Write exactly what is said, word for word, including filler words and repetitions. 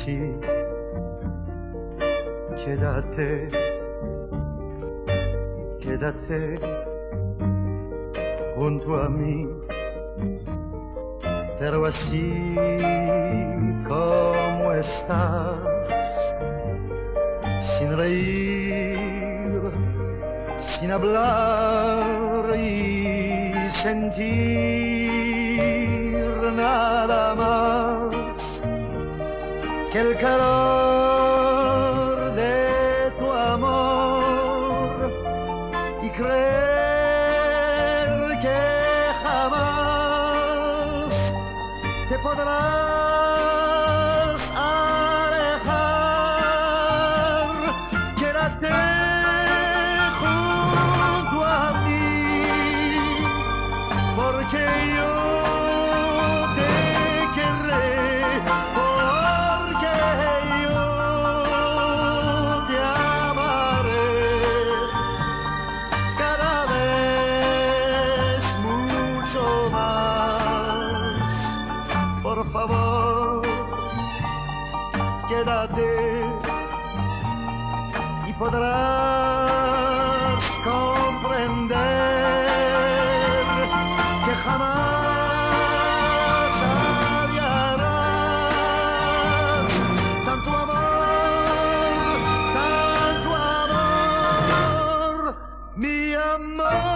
así, quédate, quédate junto a mí, pero así como estás, sin reír, sin hablar y sentir nada más que el calor de tu amor y creer que jamás te podrás alejar. Quédate junto a mí, porque yo te querré, porque yo te amaré cada vez mucho más. Por favor, quédate y podrás comprender que jamás hallarás tanto amor, tanto amor, mi amor.